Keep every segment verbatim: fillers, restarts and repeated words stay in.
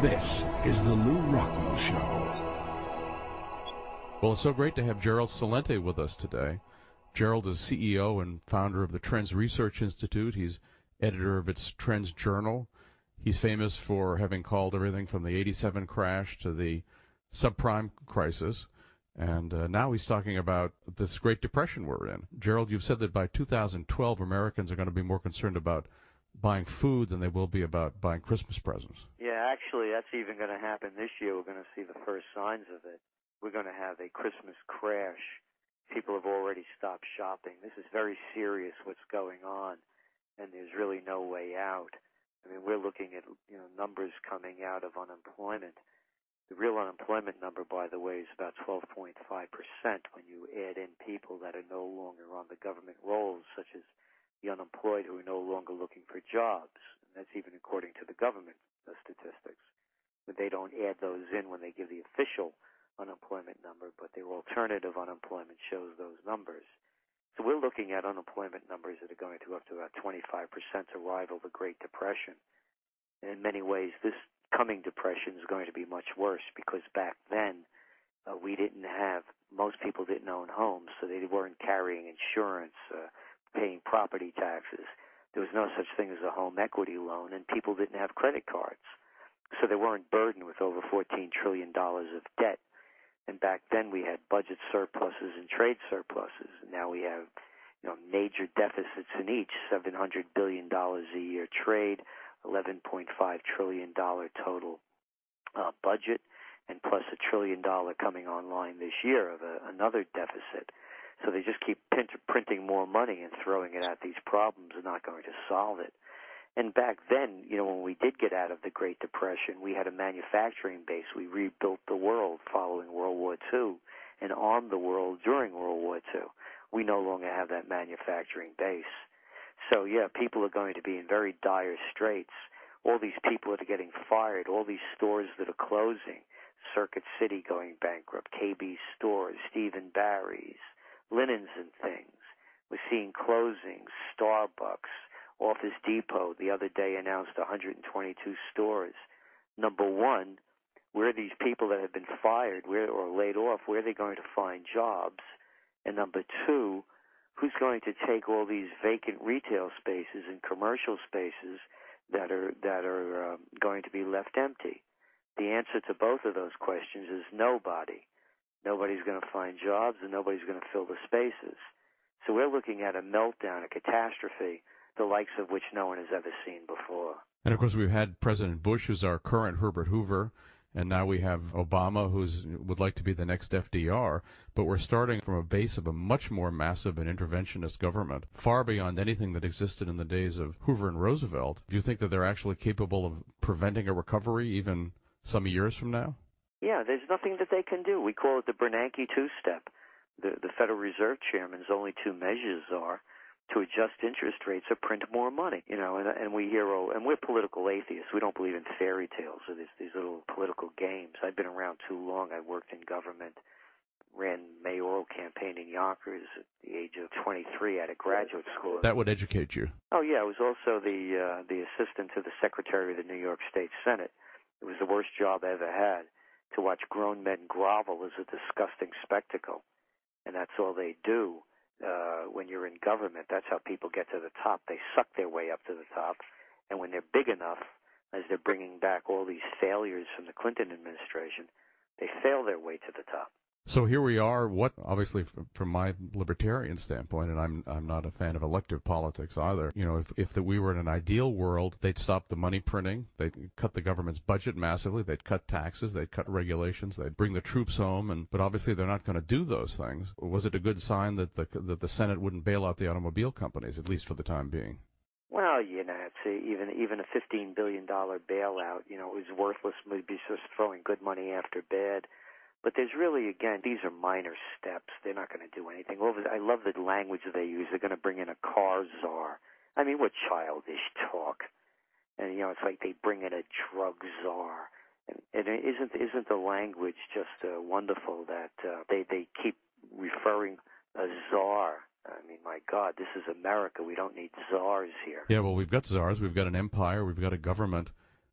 This is the Lou Rockwell Show. Well, it's so great to have Gerald Celente with us today. Gerald is C E O and founder of the Trends Research Institute. He's editor of its Trends Journal. He's famous for having called everything from the eighty-seven crash to the subprime crisis. And uh, now he's talking about this Great Depression we're in. Gerald, you've said that by two thousand twelve, Americans are going to be more concerned about buying food than they will be about buying Christmas presents. Yeah, actually, that's even going to happen this year. We're going to see the first signs of it. We're going to have a Christmas crash. People have already stopped shopping. This is very serious what's going on, and there's really no way out. I mean, we're looking at, you know, numbers coming out of unemployment. The real unemployment number, by the way, is about twelve point five percent when you add in people that are no longer on the government rolls, such as the unemployed who are no longer looking for jobs. And that's even according to the government uh, statistics. But they don't add those in when they give the official unemployment number, but their alternative unemployment shows those numbers. So we're looking at unemployment numbers that are going to go up to about twenty-five percent to rival the Great Depression. And in many ways, this coming depression is going to be much worse because back then uh, we didn't have, most people didn't own homes, so they weren't carrying insurance, uh, paying property taxes. There was no such thing as a home equity loan, and people didn't have credit cards. So they weren't burdened with over fourteen trillion dollars of debt. And back then we had budget surpluses and trade surpluses. And now we have, you know, major deficits in each, seven hundred billion dollars a year trade, eleven point five trillion dollars total uh, budget, and plus a trillion dollar coming online this year of a, another deficit. So they just keep print, printing more money and throwing it at these problems and not going to solve it. And back then, you know, when we did get out of the Great Depression, we had a manufacturing base. We rebuilt the world following World War Two and armed the world during World War Two. We no longer have that manufacturing base. So, yeah, people are going to be in very dire straits. All these people that are getting fired, all these stores that are closing, Circuit City going bankrupt, K B stores, Stephen Barry's, Linens and Things. We're seeing closings, Starbucks, Office Depot the other day announced one hundred twenty-two stores. Number one, where are these people that have been fired where or laid off, where are they going to find jobs? And number two, who's going to take all these vacant retail spaces and commercial spaces that are that are um, going to be left empty? The answer to both of those questions is nobody. Nobody's going to find jobs, and nobody's going to fill the spaces. So we're looking at a meltdown, a catastrophe, the likes of which no one has ever seen before. And, of course, we've had President Bush, who's our current Herbert Hoover, and now we have Obama, who would like to be the next F D R, but we're starting from a base of a much more massive and interventionist government, far beyond anything that existed in the days of Hoover and Roosevelt. Do you think that they're actually capable of preventing a recovery even some years from now? Yeah, there's nothing that they can do. We call it the Bernanke two-step. The, the Federal Reserve Chairman's only two measures are to adjust interest rates or print more money. You know, and, and we hear, oh, and we're political atheists. We don't believe in fairy tales or these, these little political games. I've been around too long. I worked in government, ran mayoral campaign in Yonkers at the age of twenty-three at a graduate school. That would educate you. Oh, yeah. I was also the uh, the assistant to the Secretary of the New York State Senate. It was the worst job I ever had. To watch grown men grovel is a disgusting spectacle, and that's all they do. Uh, when you're in government, that's how people get to the top. They suck their way up to the top, and when they're big enough, as they're bringing back all these failures from the Clinton administration, they fail their way to the top. So here we are, what, obviously, from my libertarian standpoint, and I'm I'm not a fan of elective politics either, you know, if, if that we were in an ideal world, they'd stop the money printing, they'd cut the government's budget massively, they'd cut taxes, they'd cut regulations, they'd bring the troops home, and but obviously they're not going to do those things. Was it a good sign that the that the Senate wouldn't bail out the automobile companies, at least for the time being? Well, you know, it's a, even even a fifteen billion dollars bailout, you know, it was worthless. We'd be just throwing good money after bad. But there's really, again, these are minor steps. They're not going to do anything. I love the language they use. They're going to bring in a car czar. I mean, what childish talk. And, you know, it's like they bring in a drug czar. And, and isn't isn't the language just uh, wonderful that uh, they, they keep referring a czar? I mean, my God, this is America. We don't need czars here. Yeah, well, we've got czars. We've got an empire. We've got a government.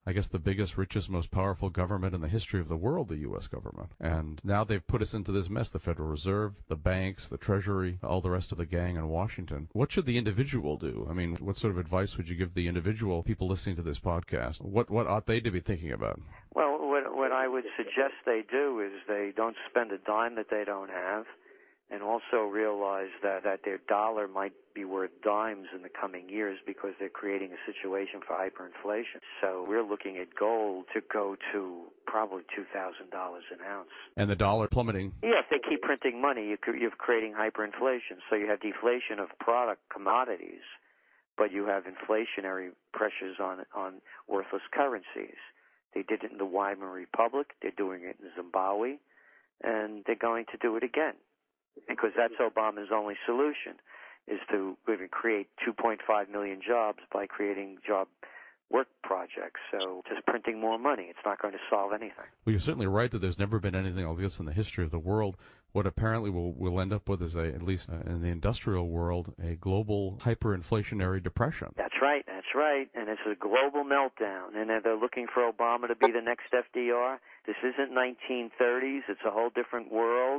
I guess, the biggest, richest, most powerful government in the history of the world, the U S government. And now they've put us into this mess, the Federal Reserve, the banks, the Treasury, all the rest of the gang in Washington. What should the individual do? I mean, what sort of advice would you give the individual people listening to this podcast? What what ought they to be thinking about? Well, what, what I would suggest they do is they don't spend a dime that they don't have, and also realize that, that their dollar might be worth dimes in the coming years because they're creating a situation for hyperinflation. So we're looking at gold to go to probably two thousand dollars an ounce. And the dollar plummeting. Yeah, if they keep printing money, you're creating hyperinflation. So you have deflation of product commodities, but you have inflationary pressures on on worthless currencies. They did it in the Weimar Republic. They're doing it in Zimbabwe, and they're going to do it again, because that's Obama's only solution, is to create two point five million jobs by creating job work projects. So just printing more money, it's not going to solve anything. Well, you're certainly right that there's never been anything like this in the history of the world. What apparently we'll, we'll end up with is, a, at least uh, in the industrial world, a global hyperinflationary depression. That's right, that's right. And it's a global meltdown. And they're looking for Obama to be the next F D R. This isn't nineteen thirties. It's a whole different world.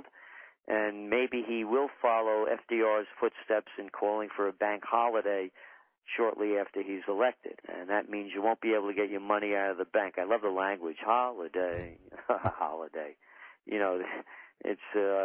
And maybe he will follow F D R's footsteps in calling for a bank holiday shortly after he's elected. And that means you won't be able to get your money out of the bank. I love the language, holiday, holiday. You know, it's,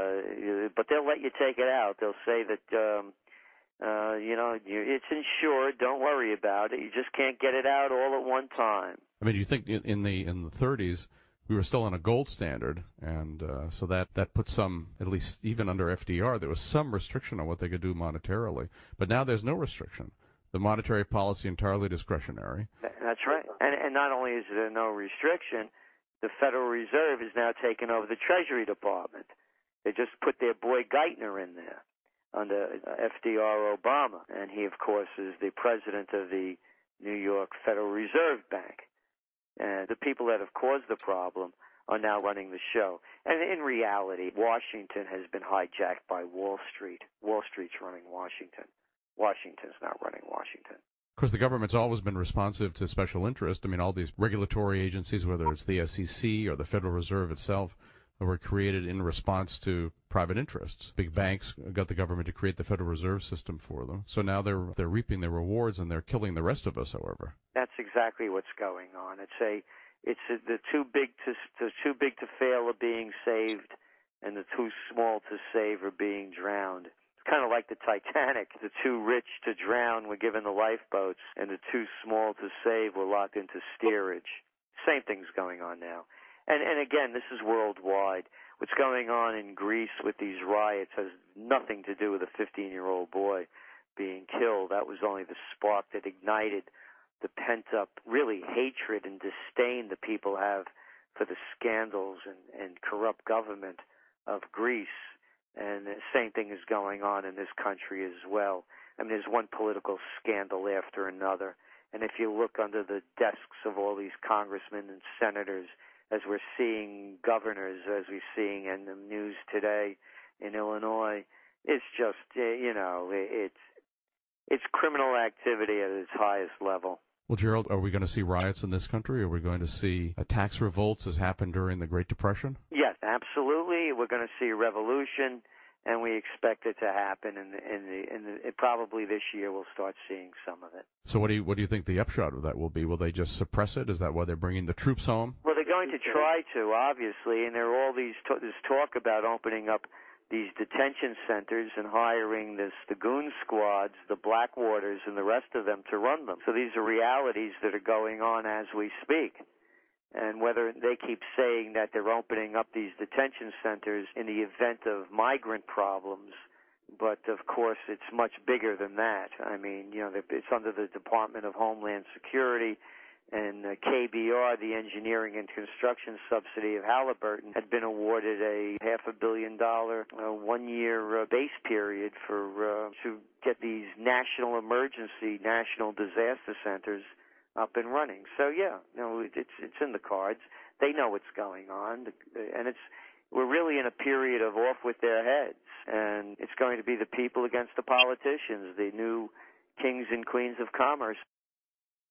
uh, but they'll let you take it out. They'll say that, um, uh, you know, it's insured, don't worry about it. You just can't get it out all at one time. I mean, do you think in, in the in the thirties, we were still on a gold standard, and uh, so that, that put some, at least even under F D R, there was some restriction on what they could do monetarily. But now there's no restriction. The monetary policy entirely discretionary. That's right. And, and not only is there no restriction, the Federal Reserve has now taken over the Treasury Department. They just put their boy Geithner in there under F D R Obama, and he, of course, is the president of the New York Federal Reserve Bank. And the people that have caused the problem are now running the show. And in reality, Washington has been hijacked by Wall Street. Wall Street's running Washington. Washington's not running Washington. Of course, the government's always been responsive to special interest. I mean, all these regulatory agencies, whether it's the S E C or the Federal Reserve itself, were created in response to private interests. Big banks got the government to create the Federal Reserve System for them. So now they're they're reaping their rewards, and they're killing the rest of us, however. That's exactly what's going on. It's a it's a, the too big to the too big to fail are being saved, and the too small to save are being drowned. It's kind of like the Titanic. The too rich to drown were given the lifeboats, and the too small to save were locked into steerage. Same thing's going on now. And, and again, this is worldwide. What's going on in Greece with these riots has nothing to do with a fifteen-year-old boy being killed. That was only the spark that ignited the pent-up, really, hatred and disdain that people have for the scandals and, and corrupt government of Greece. And the same thing is going on in this country as well. I mean, there's one political scandal after another. And if you look under the desks of all these congressmen and senators, as we're seeing governors, as we're seeing in the news today in Illinois, it's just, you know, it's it's criminal activity at its highest level. Well, Gerald, are we going to see riots in this country? Are we going to see tax revolts as happened during the Great Depression? Yes, absolutely. We're going to see a revolution, and we expect it to happen. In the, in the, in the, probably this year we'll start seeing some of it. So what do you what do you think the upshot of that will be? Will they just suppress it? Is that why they're bringing the troops home? Well, they're going to try to, obviously, and there are all these t- this talk about opening up these detention centers and hiring this, the goon squads, the Blackwaters, and the rest of them to run them. So these are realities that are going on as we speak. And whether they keep saying that they're opening up these detention centers in the event of migrant problems, but of course it's much bigger than that. I mean, you know, it's under the Department of Homeland Security, and uh, K B R, the engineering and construction subsidy of Halliburton, had been awarded a half a billion dollar uh, one-year uh, base period for uh, to get these national emergency, national disaster centers up and running. So yeah, you know, it's it's in the cards. They know what's going on, and it's we're really in a period of off with their heads, and it's going to be the people against the politicians, the new kings and queens of commerce.